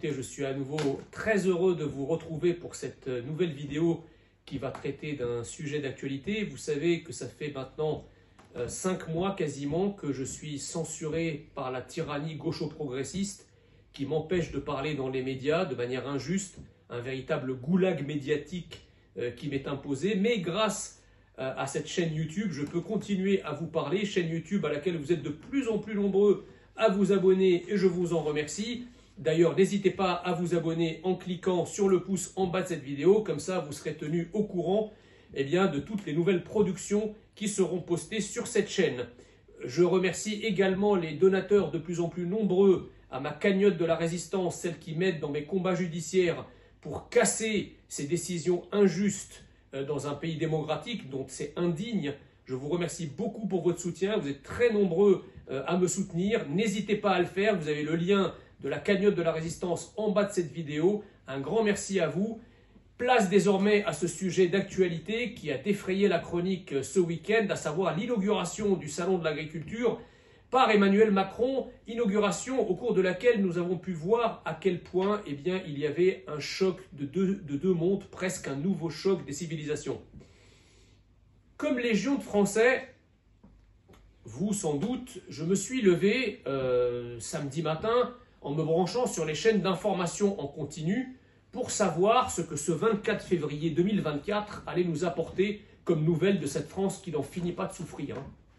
écoutez, je suis à nouveau très heureux de vous retrouver pour cette nouvelle vidéo qui va traiter d'un sujet d'actualité. Vous savez que ça fait maintenant 5 mois quasiment que je suis censuré par la tyrannie gaucho-progressiste qui m'empêche de parler dans les médias de manière injuste, un véritable goulag médiatique qui m'est imposé. Mais grâce à cette chaîne YouTube, je peux continuer à vous parler, chaîne YouTube à laquelle vous êtes de plus en plus nombreux à vous abonner et je vous en remercie. D'ailleurs, n'hésitez pas à vous abonner en cliquant sur le pouce en bas de cette vidéo, comme ça vous serez tenu au courant de toutes les nouvelles productions qui seront postées sur cette chaîne. Je remercie également les donateurs de plus en plus nombreux à ma cagnotte de la résistance, celles qui m'aident dans mes combats judiciaires pour casser ces décisions injustes dans un pays démocratique dont c'est indigne. Je vous remercie beaucoup pour votre soutien, vous êtes très nombreux à me soutenir. N'hésitez pas à le faire, vous avez le lien de la cagnotte de la résistance en bas de cette vidéo. Un grand merci à vous. Place désormais à ce sujet d'actualité qui a défrayé la chronique ce week-end, à savoir l'inauguration du Salon de l'Agriculture par Emmanuel Macron, inauguration au cours de laquelle nous avons pu voir à quel point il y avait un choc de deux mondes, presque un nouveau choc des civilisations. Comme légion de Français, vous sans doute, je me suis levé samedi matin en me branchant sur les chaînes d'information en continu pour savoir ce que ce 24 février 2024 allait nous apporter comme nouvelle de cette France qui n'en finit pas de souffrir.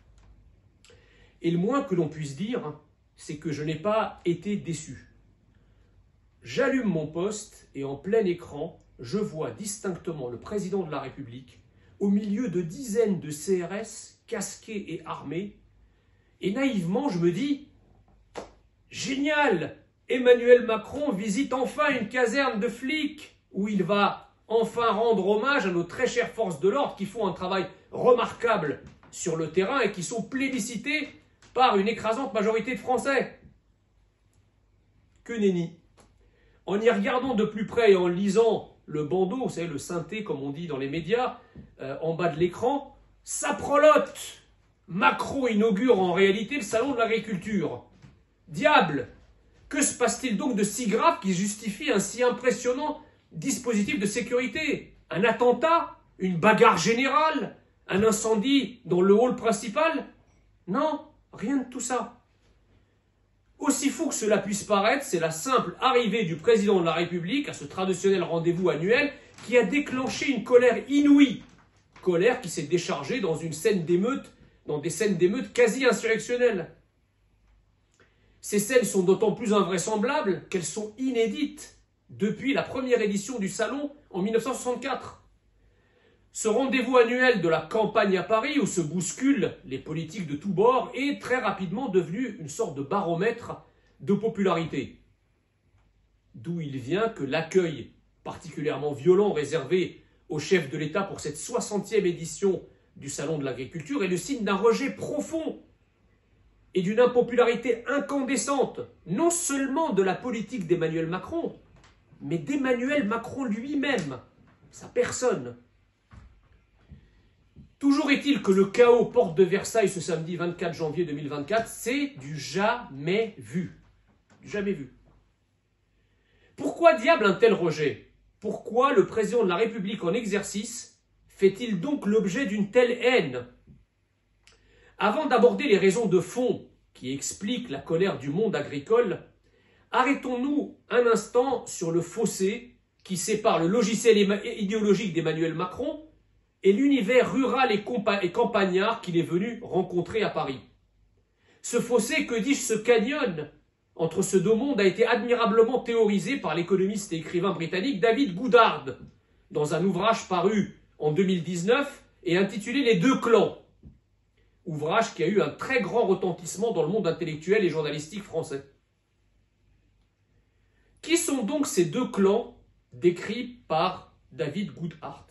Et le moins que l'on puisse dire, c'est que je n'ai pas été déçu. J'allume mon poste et en plein écran, je vois distinctement le président de la République au milieu de dizaines de CRS casqués et armés. Et naïvement, je me dis « Génial ! Emmanuel Macron visite enfin une caserne de flics où il va enfin rendre hommage à nos très chères forces de l'ordre qui font un travail remarquable sur le terrain et qui sont plébiscités par une écrasante majorité de Français. » Que nenni. En y regardant de plus près et en lisant le bandeau, vous savez, le synthé comme on dit dans les médias, en bas de l'écran, ça prelote. Macron inaugure en réalité le salon de l'agriculture. Diable! Que se passe-t-il donc de si grave qui justifie un si impressionnant dispositif de sécurité? Un attentat? Une bagarre générale? Un incendie dans le hall principal? Non, rien de tout ça. Aussi fou que cela puisse paraître, c'est la simple arrivée du président de la République à ce traditionnel rendez-vous annuel qui a déclenché une colère inouïe. Colère qui s'est déchargée dans des scènes d'émeutes quasi insurrectionnelles. Ces scènes sont d'autant plus invraisemblables qu'elles sont inédites depuis la première édition du Salon en 1964. Ce rendez-vous annuel de la campagne à Paris où se bousculent les politiques de tous bords est très rapidement devenu une sorte de baromètre de popularité. D'où il vient que l'accueil particulièrement violent réservé au chef de l'État pour cette 60e édition du Salon de l'Agriculture est le signe d'un rejet profond et d'une impopularité incandescente, non seulement de la politique d'Emmanuel Macron, mais d'Emmanuel Macron lui-même, sa personne. Toujours est-il que le chaos porte de Versailles ce samedi 24 janvier 2024, c'est du jamais vu. Du jamais vu. Pourquoi diable un tel rejet? Pourquoi le président de la République en exercice fait-il donc l'objet d'une telle haine? Avant d'aborder les raisons de fond qui expliquent la colère du monde agricole, arrêtons-nous un instant sur le fossé qui sépare le logiciel idéologique d'Emmanuel Macron et l'univers rural et campagnard qu'il est venu rencontrer à Paris. Ce fossé, que dis-je, ce canyon entre ces deux mondes a été admirablement théorisé par l'économiste et écrivain britannique David Goodhart dans un ouvrage paru en 2019 et intitulé « Les deux clans », ouvrage qui a eu un très grand retentissement dans le monde intellectuel et journalistique français. Qui sont donc ces deux clans décrits par David Goodhart?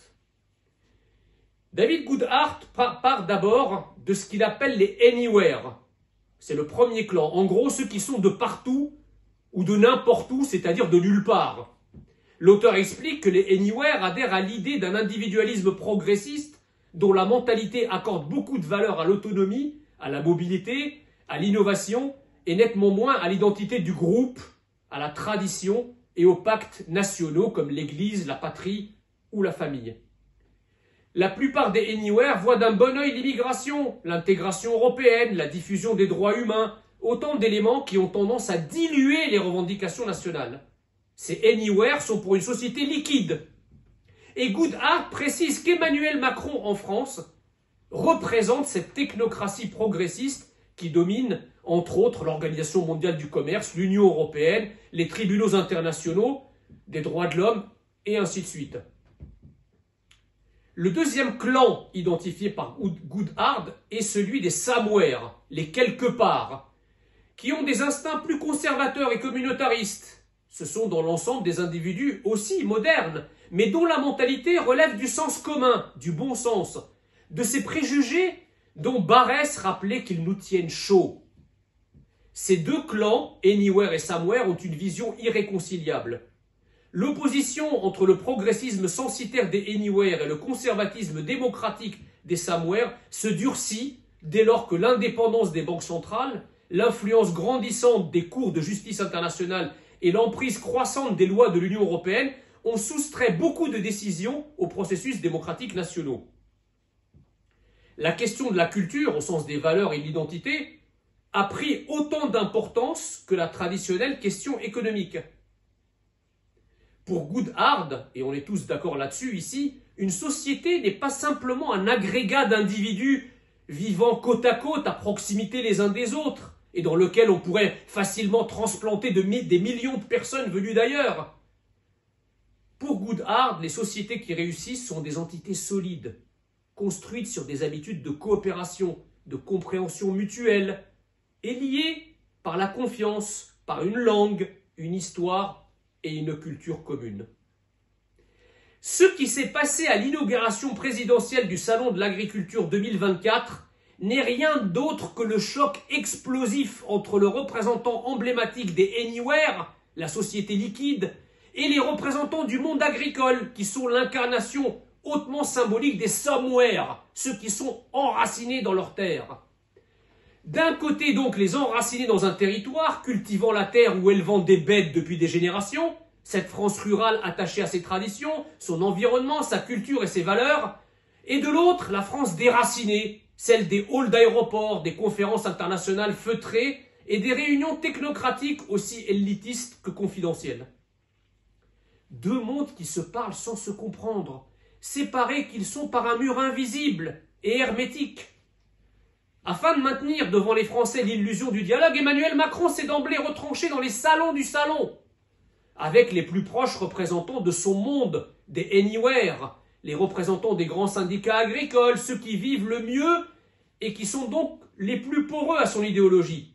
David Goodhart part d'abord de ce qu'il appelle les Anywhere. C'est le premier clan. En gros, ceux qui sont de partout ou de n'importe où, c'est-à-dire de nulle part. L'auteur explique que les Anywhere adhèrent à l'idée d'un individualisme progressiste dont la mentalité accorde beaucoup de valeur à l'autonomie, à la mobilité, à l'innovation et nettement moins à l'identité du groupe, à la tradition et aux pactes nationaux comme l'Église, la patrie ou la famille. La plupart des Anywhere voient d'un bon œil l'immigration, l'intégration européenne, la diffusion des droits humains, autant d'éléments qui ont tendance à diluer les revendications nationales. Ces Anywhere sont pour une société liquide. Et Goodhart précise qu'Emmanuel Macron en France représente cette technocratie progressiste qui domine, entre autres, l'Organisation mondiale du commerce, l'Union européenne, les tribunaux internationaux, des droits de l'homme, et ainsi de suite. Le deuxième clan identifié par Goodhart est celui des Somewhere, les quelque part, qui ont des instincts plus conservateurs et communautaristes. Ce sont dans l'ensemble des individus aussi modernes, mais dont la mentalité relève du sens commun, du bon sens, de ces préjugés dont Barès rappelait qu'ils nous tiennent chaud. Ces deux clans, Anywhere et Somewhere, ont une vision irréconciliable. L'opposition entre le progressisme censitaire des Anywhere et le conservatisme démocratique des Somewhere se durcit dès lors que l'indépendance des banques centrales, l'influence grandissante des cours de justice internationale et l'emprise croissante des lois de l'Union européenne ont soustrait beaucoup de décisions aux processus démocratiques nationaux. La question de la culture, au sens des valeurs et de l'identité, a pris autant d'importance que la traditionnelle question économique. Pour Goodhart, et on est tous d'accord là-dessus ici, une société n'est pas simplement un agrégat d'individus vivant côte à côte, à proximité les uns des autres, et dans lequel on pourrait facilement transplanter des millions de personnes venues d'ailleurs. Pour Goodhart, les sociétés qui réussissent sont des entités solides, construites sur des habitudes de coopération, de compréhension mutuelle, et liées par la confiance, par une langue, une histoire et une culture commune. Ce qui s'est passé à l'inauguration présidentielle du Salon de l'Agriculture 2024 n'est rien d'autre que le choc explosif entre le représentant emblématique des Anywhere, la société liquide, et les représentants du monde agricole, qui sont l'incarnation hautement symbolique des Somewhere, ceux qui sont enracinés dans leur terre. D'un côté donc les enracinés dans un territoire, cultivant la terre ou élevant des bêtes depuis des générations, cette France rurale attachée à ses traditions, son environnement, sa culture et ses valeurs, et de l'autre la France déracinée, celle des halls d'aéroports, des conférences internationales feutrées et des réunions technocratiques aussi élitistes que confidentielles. Deux mondes qui se parlent sans se comprendre, séparés qu'ils sont par un mur invisible et hermétique. Afin de maintenir devant les Français l'illusion du dialogue, Emmanuel Macron s'est d'emblée retranché dans les salons du salon, avec les plus proches représentants de son monde, des Anywhere, les représentants des grands syndicats agricoles, ceux qui vivent le mieux et qui sont donc les plus poreux à son idéologie.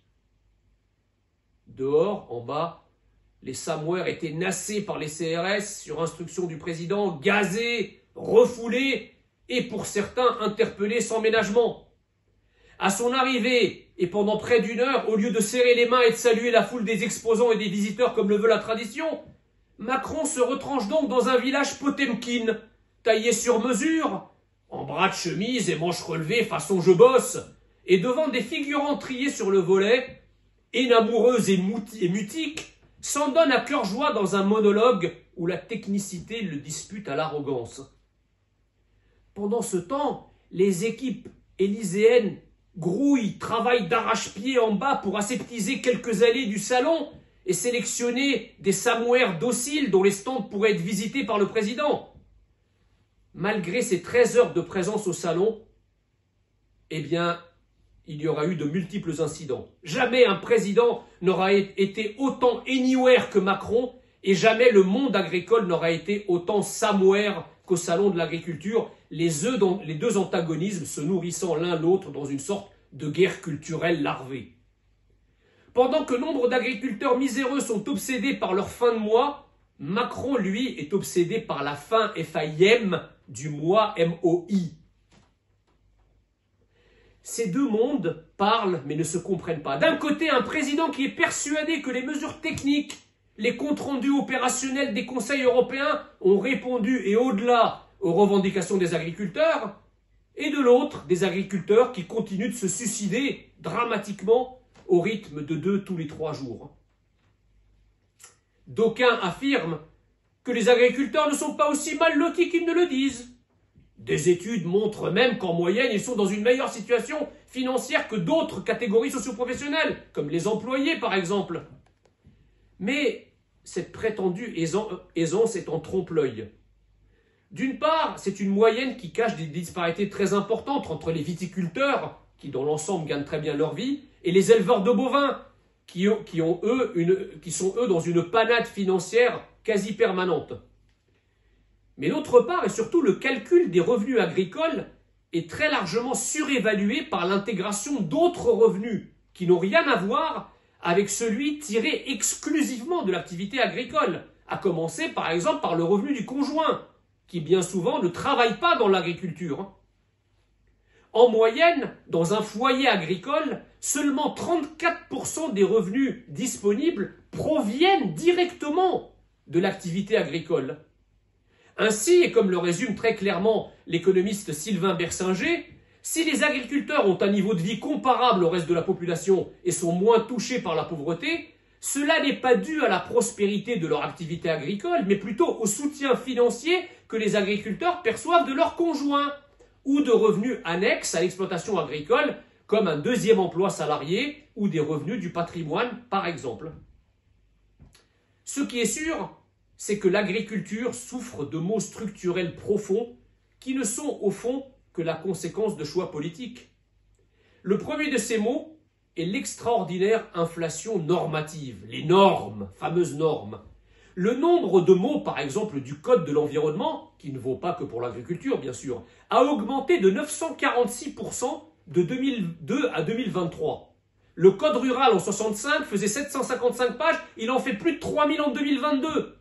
Dehors, en bas, les Somewhere étaient nassés par les CRS sur instruction du président, gazés, refoulés et pour certains interpellés sans ménagement. À son arrivée, et pendant près d'une heure, au lieu de serrer les mains et de saluer la foule des exposants et des visiteurs comme le veut la tradition, Macron se retranche donc dans un village Potemkin, taillé sur mesure, en bras de chemise et manches relevées façon je bosse, et devant des figurants triés sur le volet, énamoureuses et mutiques, s'en donne à cœur joie dans un monologue où la technicité le dispute à l'arrogance. Pendant ce temps, les équipes élyséennes grouillent, travaillent d'arrache-pied en bas pour aseptiser quelques allées du salon et sélectionner des Somewhere dociles dont les stands pourraient être visités par le président. Malgré ces 13 heures de présence au salon, eh bien, il y aura eu de multiples incidents. Jamais un président n'aura été autant Anywhere que Macron et jamais le monde agricole n'aura été autant Somewhere qu'au salon de l'agriculture, les deux antagonismes se nourrissant l'un l'autre dans une sorte de guerre culturelle larvée. Pendant que nombre d'agriculteurs miséreux sont obsédés par leur fin de mois, Macron, lui, est obsédé par la fin FAIM du mois MOI. Ces deux mondes parlent mais ne se comprennent pas. D'un côté, un président qui est persuadé que les mesures techniques, les comptes rendus opérationnels des conseils européens ont répondu et au-delà aux revendications des agriculteurs, et de l'autre, des agriculteurs qui continuent de se suicider dramatiquement au rythme de 2 tous les 3 jours. D'aucuns affirment que les agriculteurs ne sont pas aussi mal lotis qu'ils ne le disent. Des études montrent même qu'en moyenne, ils sont dans une meilleure situation financière que d'autres catégories socioprofessionnelles, comme les employés par exemple. Mais cette prétendue aisance est en trompe-l'œil. D'une part, c'est une moyenne qui cache des disparités très importantes entre les viticulteurs, qui dans l'ensemble gagnent très bien leur vie, et les éleveurs de bovins, qui sont eux dans une panade financière quasi permanente. Mais d'autre part, et surtout, le calcul des revenus agricoles est très largement surévalué par l'intégration d'autres revenus qui n'ont rien à voir avec celui tiré exclusivement de l'activité agricole, à commencer par exemple par le revenu du conjoint, qui bien souvent ne travaille pas dans l'agriculture. En moyenne, dans un foyer agricole, seulement 34% des revenus disponibles proviennent directement de l'activité agricole. Ainsi, et comme le résume très clairement l'économiste Sylvain Bersinger, si les agriculteurs ont un niveau de vie comparable au reste de la population et sont moins touchés par la pauvreté, cela n'est pas dû à la prospérité de leur activité agricole, mais plutôt au soutien financier que les agriculteurs perçoivent de leurs conjoints ou de revenus annexes à l'exploitation agricole, comme un deuxième emploi salarié ou des revenus du patrimoine, par exemple. Ce qui est sûr, c'est que l'agriculture souffre de maux structurels profonds qui ne sont au fond que la conséquence de choix politiques. Le premier de ces maux est l'extraordinaire inflation normative, les normes, fameuses normes. Le nombre de mots, par exemple, du Code de l'environnement, qui ne vaut pas que pour l'agriculture, bien sûr, a augmenté de 946% de 2002 à 2023. Le Code rural en 65 faisait 755 pages, il en fait plus de 3000 en 2022.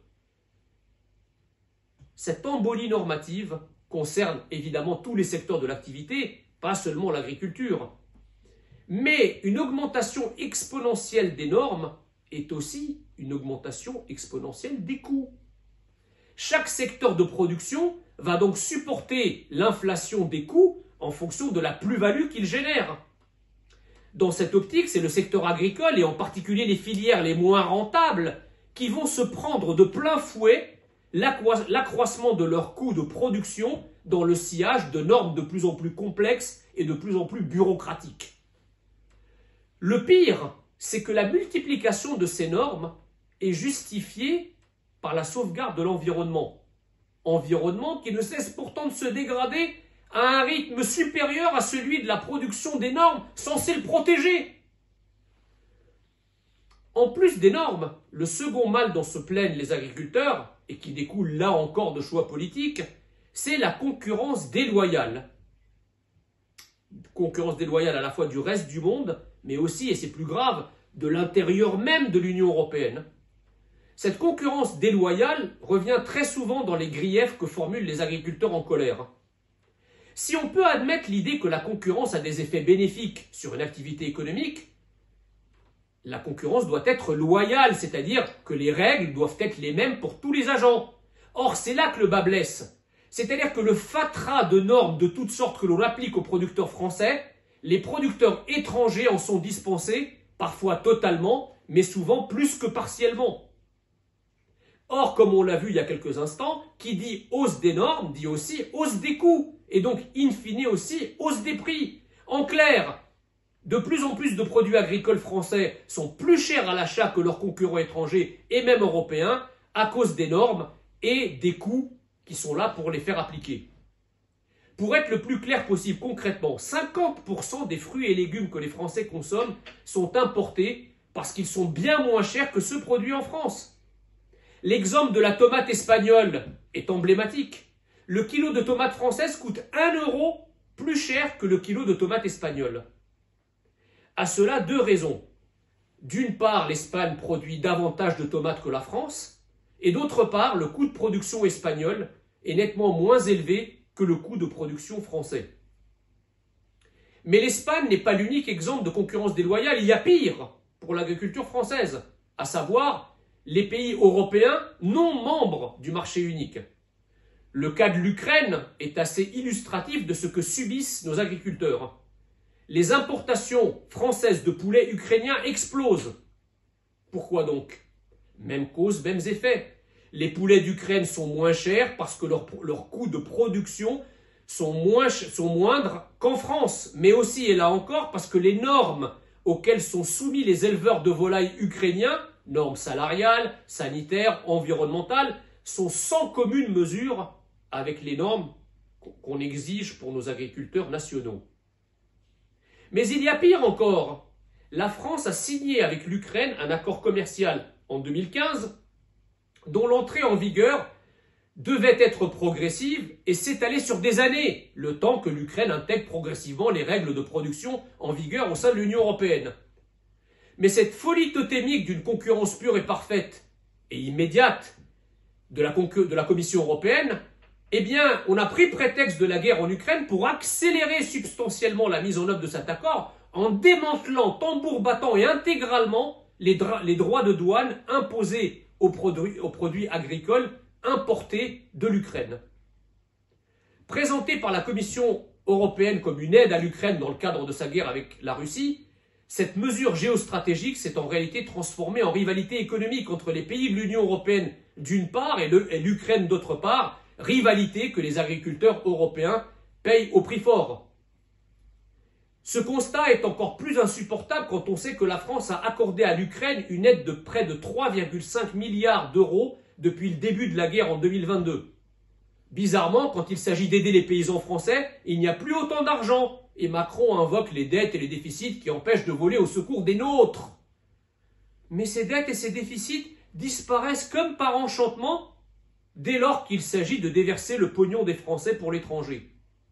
Cette embolie normative concerne évidemment tous les secteurs de l'activité, pas seulement l'agriculture. Mais une augmentation exponentielle des normes est aussi une augmentation exponentielle des coûts. Chaque secteur de production va donc supporter l'inflation des coûts en fonction de la plus-value qu'il génère. Dans cette optique, c'est le secteur agricole et en particulier les filières les moins rentables qui vont se prendre de plein fouet l'accroissement de leurs coûts de production dans le sillage de normes de plus en plus complexes et de plus en plus bureaucratiques. Le pire, c'est que la multiplication de ces normes est justifiée par la sauvegarde de l'environnement. Environnement qui ne cesse pourtant de se dégrader à un rythme supérieur à celui de la production des normes censées le protéger. En plus des normes, le second mal dont se plaignent les agriculteurs, et qui découle là encore de choix politiques, c'est la concurrence déloyale. Concurrence déloyale à la fois du reste du monde, mais aussi, et c'est plus grave, de l'intérieur même de l'Union européenne. Cette concurrence déloyale revient très souvent dans les griefs que formulent les agriculteurs en colère. Si on peut admettre l'idée que la concurrence a des effets bénéfiques sur une activité économique, la concurrence doit être loyale, c'est-à-dire que les règles doivent être les mêmes pour tous les agents. Or, c'est là que le bât blesse. C'est-à-dire que le fatras de normes de toutes sortes que l'on applique aux producteurs français, les producteurs étrangers en sont dispensés, parfois totalement, mais souvent plus que partiellement. Or, comme on l'a vu il y a quelques instants, qui dit hausse des normes dit aussi hausse des coûts, et donc in fine aussi hausse des prix. En clair, de plus en plus de produits agricoles français sont plus chers à l'achat que leurs concurrents étrangers et même européens à cause des normes et des coûts qui sont là pour les faire appliquer. Pour être le plus clair possible, concrètement, 50% des fruits et légumes que les Français consomment sont importés parce qu'ils sont bien moins chers que ceux produits en France. L'exemple de la tomate espagnole est emblématique. Le kilo de tomate française coûte 1 € plus cher que le kilo de tomate espagnole. À cela, deux raisons. D'une part, l'Espagne produit davantage de tomates que la France, et d'autre part, le coût de production espagnol est nettement moins élevé que le coût de production français. Mais l'Espagne n'est pas l'unique exemple de concurrence déloyale, il y a pire pour l'agriculture française, à savoir les pays européens non membres du marché unique. Le cas de l'Ukraine est assez illustratif de ce que subissent nos agriculteurs. Les importations françaises de poulets ukrainiens explosent. Pourquoi donc? Même cause, mêmes effets. Les poulets d'Ukraine sont moins chers parce que leurs coûts de production sont moindres qu'en France. Mais aussi, et là encore, parce que les normes auxquelles sont soumis les éleveurs de volailles ukrainiens, normes salariales, sanitaires, environnementales, sont sans commune mesure avec les normes qu'on exige pour nos agriculteurs nationaux. Mais il y a pire encore. La France a signé avec l'Ukraine un accord commercial en 2015 dont l'entrée en vigueur devait être progressive et s'étaler sur des années, le temps que l'Ukraine intègre progressivement les règles de production en vigueur au sein de l'Union européenne. Mais cette folie totémique d'une concurrence pure et parfaite et immédiate de la Commission européenne, eh bien, on a pris prétexte de la guerre en Ukraine pour accélérer substantiellement la mise en œuvre de cet accord en démantelant tambour battant et intégralement les droits de douane imposés aux produits agricoles importés de l'Ukraine. Présentée par la Commission européenne comme une aide à l'Ukraine dans le cadre de sa guerre avec la Russie, cette mesure géostratégique s'est en réalité transformée en rivalité économique entre les pays de l'Union européenne d'une part et l'Ukraine d'autre part, rivalité que les agriculteurs européens payent au prix fort. Ce constat est encore plus insupportable quand on sait que la France a accordé à l'Ukraine une aide de près de 3,5 milliards d'euros depuis le début de la guerre en 2022. Bizarrement, quand il s'agit d'aider les paysans français, il n'y a plus autant d'argent et Macron invoque les dettes et les déficits qui empêchent de voler au secours des nôtres. Mais ces dettes et ces déficits disparaissent comme par enchantement dès lors qu'il s'agit de déverser le pognon des Français pour l'étranger.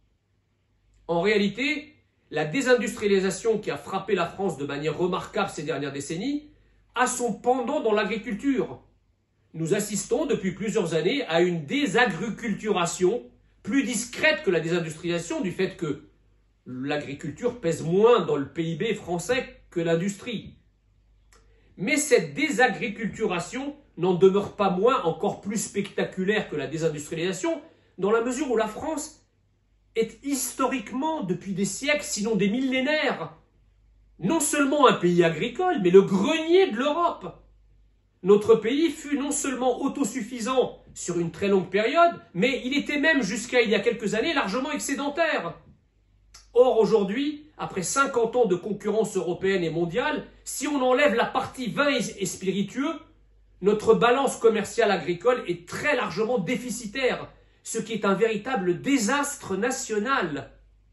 En réalité, la désindustrialisation qui a frappé la France de manière remarquable ces dernières décennies a son pendant dans l'agriculture. Nous assistons depuis plusieurs années à une désagriculturation plus discrète que la désindustrialisation du fait que l'agriculture pèse moins dans le PIB français que l'industrie. Mais cette désagriculturation n'en demeure pas moins encore plus spectaculaire que la désindustrialisation, dans la mesure où la France est historiquement, depuis des siècles, sinon des millénaires, non seulement un pays agricole, mais le grenier de l'Europe. Notre pays fut non seulement autosuffisant sur une très longue période, mais il était même jusqu'à il y a quelques années largement excédentaire. Or aujourd'hui, après 50 ans de concurrence européenne et mondiale, si on enlève la partie vin et spiritueux, notre balance commerciale agricole est très largement déficitaire, ce qui est un véritable désastre national.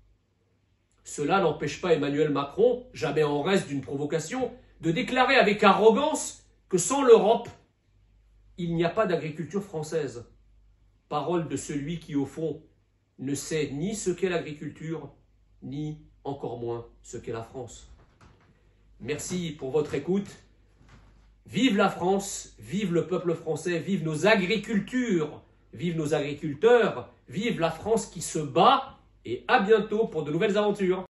Cela n'empêche pas Emmanuel Macron, jamais en reste d'une provocation, de déclarer avec arrogance que sans l'Europe, il n'y a pas d'agriculture française. Parole de celui qui, au fond, ne sait ni ce qu'est l'agriculture, ni encore moins ce qu'est la France. Merci pour votre écoute. Vive la France, vive le peuple français, vive nos agricultures, vive nos agriculteurs, vive la France qui se bat et à bientôt pour de nouvelles aventures.